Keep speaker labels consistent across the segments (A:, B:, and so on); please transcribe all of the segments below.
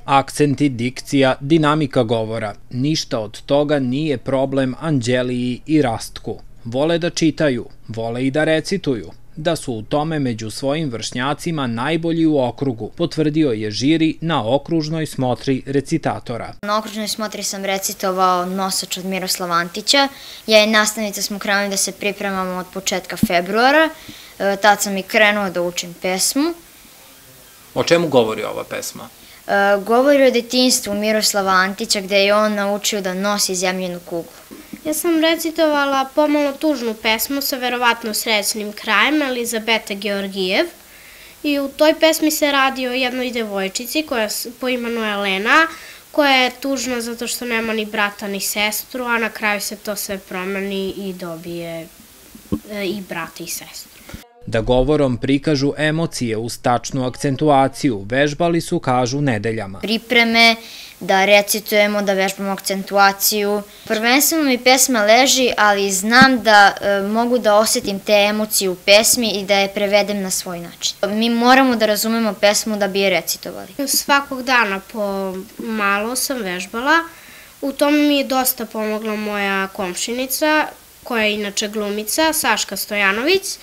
A: Akcenti, dikcija, dinamika govora. Ništa od toga nije problem Anđeliji i Rastku. Vole da čitaju, vole i da recituju. Da su u tome među svojim vršnjacima najbolji u okrugu, potvrdio je žiri na okružnoj smotri recitatora.
B: Na okružnoj smotri sam recitovao Nosač od Miroslava Antića. Ja i nastavnica smo krenuli da se pripremamo od početka februara. Tad sam i krenuo da učim pesmu.
A: O čemu govori ova pesma?
B: Govori o detinjstvu Miroslava Antića gde je on naučio da nosi zemljinu kuglu.
C: Ja sam recitovala pomalo tužnu pesmu sa verovatno srećnim krajem, Elizabeta Georgijev. I u toj pesmi se radi o jednoj devojčici koja po imenu Elena, koja je tužna zato što nema ni brata ni sestru, a na kraju se to sve promeni i dobije i brata i sestru.
A: Da govorom prikažu emocije uz tačnu akcentuaciju, vežbali su, kažu, nedeljama.
B: Pripreme, da recitujemo, da vežbamo akcentuaciju. Prvenstveno mi pesma leži, ali znam da mogu da osetim te emocije u pesmi i da je prevedem na svoj način. Mi moramo da razumemo pesmu da bi je recitovali.
C: Svakog dana po malo sam vežbala. U tome mi je dosta pomogla moja komšinica, koja je inače glumica, Saška Stojanović.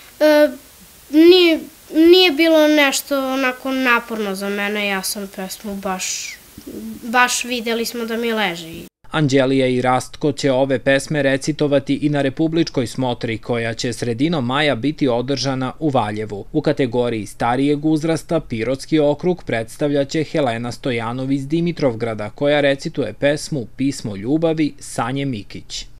C: Nije bilo nešto onako naporno za mene, ja sam pesmu baš videli smo da mi leži.
A: Anđelija i Rastko će ove pesme recitovati i na republičkoj smotri koja će sredinom maja biti održana u Valjevu. U kategoriji starijeg uzrasta Pirotski okrug predstavljaće Helena Stojanov iz Dimitrovgrada koja recituje pesmu Pismo ljubavi Sanje Mikić.